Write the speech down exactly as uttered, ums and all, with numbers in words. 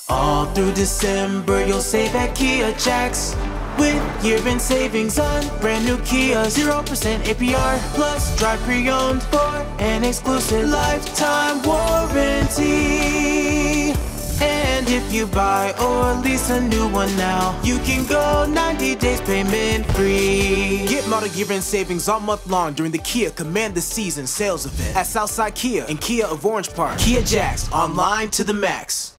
All through December, you'll save at Kia Jax. With year-end savings on brand new Kia, zero percent A P R, plus drive pre-owned for an exclusive lifetime warranty. And if you buy or lease a new one now, you can go ninety days payment free. Get model year-end savings all month long during the Kia Command the Season sales event at Southside Kia and Kia of Orange Park. Kia Jax, online to the max.